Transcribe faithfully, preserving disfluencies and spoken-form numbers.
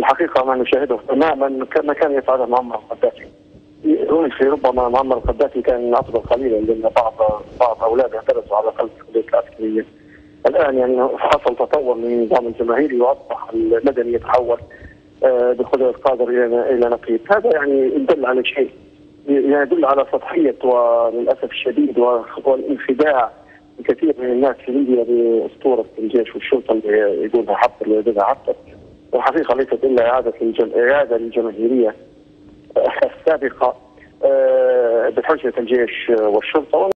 الحقيقه ما نشاهده تماما كما كان يفعله معمر القذافي. في ربما معمر القذافي كان افضل قليلا لان بعض بعض اولاده درسوا على قلب الكليه العسكريه. الان يعني حصل تطور من النظام الجماهيري واصبح المدني يتحول بقدره قادر الى الى نقيض، هذا يعني يدل على شيء، يعني يدل على سطحيه وللاسف الشديد والانخداع كثير من الناس في ليبيا باسطوره الجيش والشرطه اللي يقولها حفتر اللي يقولها حفتر، والحقيقه ليست الا اعاده اعاده للجماهيريه السابقه بحجه الجيش والشرطه.